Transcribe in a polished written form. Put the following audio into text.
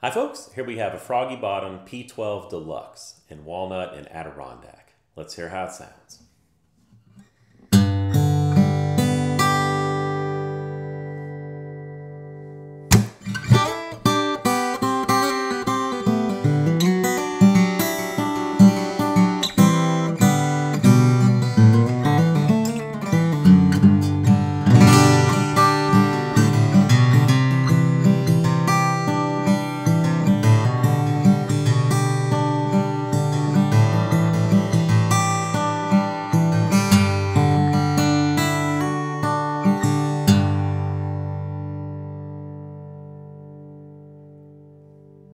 Hi folks, here we have a Froggy Bottom P12 Deluxe in walnut and Adirondack. Let's hear how it sounds.